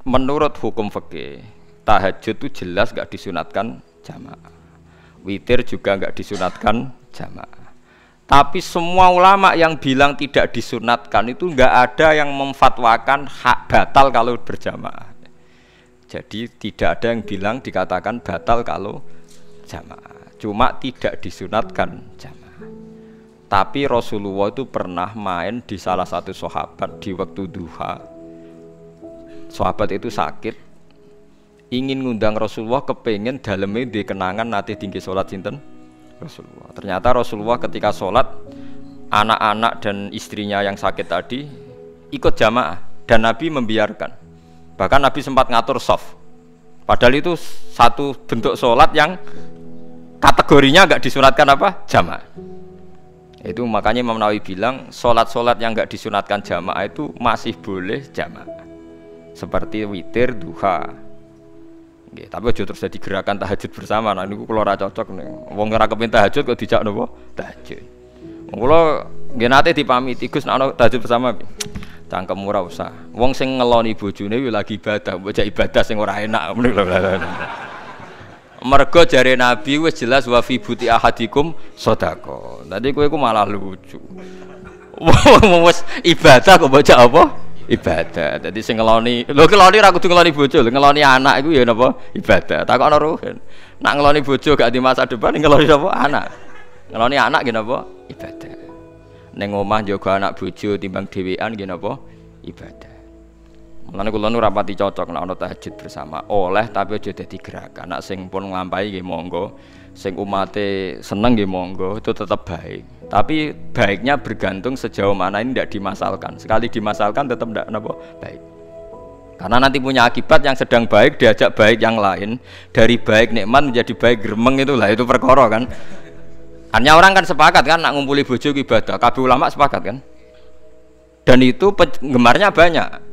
menurut hukum fikih tahajud itu jelas nggak disunatkan jamaah, witir juga nggak disunatkan jamaah. Tapi semua ulama yang bilang tidak disunatkan itu nggak ada yang memfatwakan hak batal kalau berjamaah. Jadi tidak ada yang bilang dikatakan batal kalau jamaah, cuma tidak disunatkan jamaah. Tapi Rasulullah itu pernah main di salah satu sahabat di waktu duha. Sahabat itu sakit, ingin ngundang Rasulullah, kepengen dalamnya di kenangan nanti tinggi sholat sinten Rasulullah. Ternyata Rasulullah ketika sholat, anak-anak dan istrinya yang sakit tadi ikut jamaah dan Nabi membiarkan. Bahkan Nabi sempat ngatur shaf. Padahal itu satu bentuk sholat yang kategorinya nggak disunatkan apa? Jamaah. Itu makanya Imam Nawawi bilang sholat-sholat yang nggak disunatkan jamaah itu masih boleh jamaah. Seperti witir, duha. Nggih, tapi aja terus jadi gerakan tahajud bersama. Nah niku kula ora cocok nih. Wong ora kepengin tahajud kok dijak napa? Tahajud. Wong kula nggih nate dipamiti Gus nek ana tahajud bersama. Cangkem ora usah. Wong sing ngeloni bojone yo lagi ibadah, mbok ibadah sing ora enak. Mergo jare Nabi wis jelas wa fi buti ahadikum sedekah. Tadi kowe iku malah lucu. Wong wis ibadah kok baca apa? Ibadah. Dadi sing ngeloni, lho ngeloni ora kudu ngeloni bojo, ngeloni anak iku ya napa? Ibadah. Takokno ruhen. Nak ngeloni bojo gak di masa depan ngeloni apa? Anak. Ngeloni anak nggih napa? Ibadah. Ning omah njaga anak bojo timbang dhewean nggih napa? Ibadah. Mulane kula nu rapati cocok nek ana tahajud bersama. Oleh tapi aja dadi gerakan. Nek sing pun nglampahi nggih monggo, sing umate seneng nggih monggo, itu tetap baik. Tapi baiknya bergantung sejauh mana ini tidak dimasalkan. Sekali dimasalkan tetap tidak napa baik. Karena nanti punya akibat yang sedang baik diajak baik yang lain, dari baik nikmat menjadi baik gremeng itulah itu perkara kan. Hanya orang kan sepakat kan nak ngumpuli bojo ibadah, kabeh ulama sepakat kan. Dan itu penggemarnya banyak.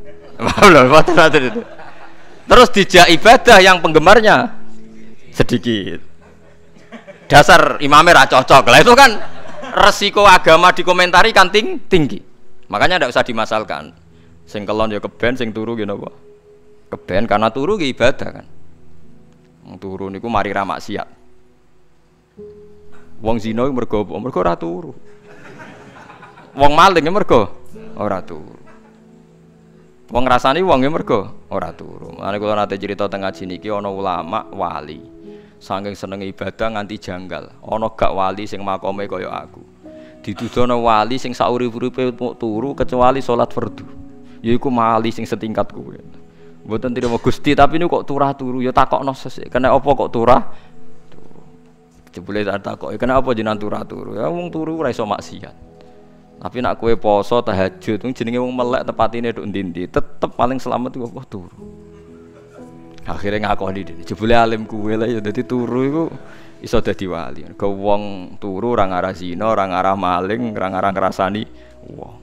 Terus dijak ibadah yang penggemarnya sedikit. Dasar imamnya ra cocok. Lah itu kan resiko agama dikomentari kan tinggi. Makanya tidak usah dimasalkan. Sing kelon ya keben, sing turu ya napa? Keben karena turu ki ibadah kan. Wong turu niku mari ra maksiat. Wong zina mergo apa? Mergo ora turu. Wong maling mergo ora turu. Wong ngrasani wong ya mergo ora turu. Mane kula nate cerita teng ngaji niki ana ulama wali. Saking senenge ibadah nganti janggal. Ana gak wali sing makome kaya aku. Ditudono wali sing saurip-uripe turu kecuali salat fardu. Yaiku wali sing setingkat kowe. Mboten trimo Gusti tapi niku kok turah turu ya takokno sesuk. Kena apa kok turah? Turu. Jebule tak takoki, kena apa jenengan turah turu? Ya wong turu ora iso maksiat. Tapi nak kue poso tahajud, jenenge wong melek tepatine nduk ndi-ndi, tetep paling selamat iku apa turu. Akhire ngakoni dene, jebule alim kuwe lah ya dadi turu iku iso dadi wali. Ke wong turu ora ngarah zina, ora ngarah maling, ora ngarah ngrasani wong.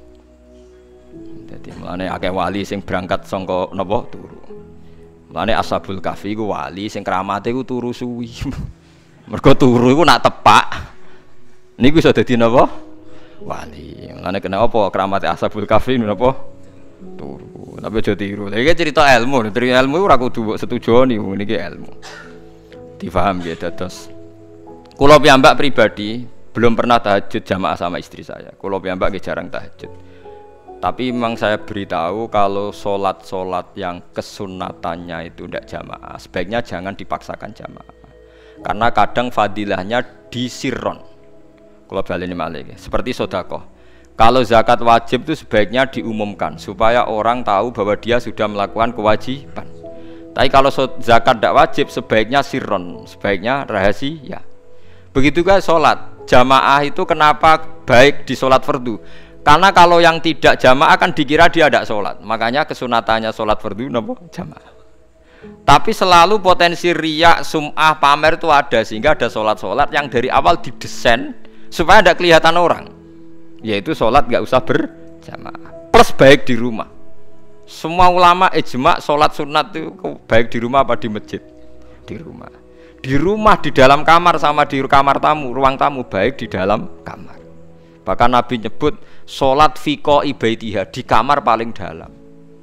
Dadi mulane akeh wali sing berangkat saka napa turu. Mulane Ashabul Kahfi iku wali sing kramate iku turu suwi. Mergo turu iku nak tepak niku iso dadi napa? Wali. Mulane kena apa kramate Ashabul Kahfi napa? Turu. Tapi aja tiru. Iki cerita ilmu, dari ilmu ora kudu setuju niku niki ilmu. Difaham nggih dados. Kula piyambak pribadi belum pernah tahajud jamaah sama istri saya. Kula piyambak nggih jarang tahajud. Tapi memang saya beritahu kalau sholat-sholat yang kesunatannya itu tidak jamaah, sebaiknya jangan dipaksakan jamaah. Karena kadang fadilahnya disirron. Kalau baleni malih seperti sedekah. Kalau zakat wajib itu sebaiknya diumumkan supaya orang tahu bahwa dia sudah melakukan kewajiban. Tapi kalau zakat tidak wajib sebaiknya sirron, sebaiknya rahasia. Begitu juga sholat jamaah itu kenapa baik di sholat fardu? Karena kalau yang tidak jamaah akan dikira dia tidak sholat. Makanya kesunatannya sholat fardu napa jamaah. Tapi selalu potensi riya, sum'ah, pamer itu ada sehingga ada sholat-sholat yang dari awal didesain supaya tidak kelihatan orang, yaitu sholat nggak usah berjamaah plus baik di rumah. Semua ulama ijma sholat sunat itu baik di rumah apa di masjid? Di rumah. Di rumah, di dalam kamar sama di kamar tamu, ruang tamu baik di dalam kamar. Bahkan Nabi nyebut sholat fi qaibaitiha, di kamar paling dalam.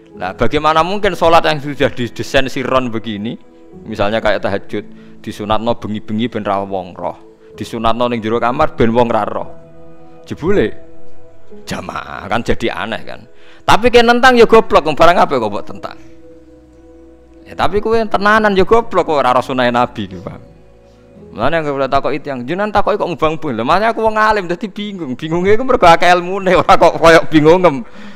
Nah, bagaimana mungkin sholat yang sudah didesain siron begini, misalnya kayak tahajud, disunatno bengi-bengi ben ra wong roh, disunatno ning jero kamar ben wong ra roh. Jebule jamaah kan jadi aneh kan. Tapi kene nentang ya goblok, barang apa kok mbok tentang. Ya tapi kowe tenanan ya goblok kok ora sunah Nabi iki, Pak. Mulane yang boleh takok itu yang jenengan takoki kok ngubang pun. Lah makanya aku wong alim dadi bingung. Bingunge iku mergo akeh ilmune ora kok koyo bingung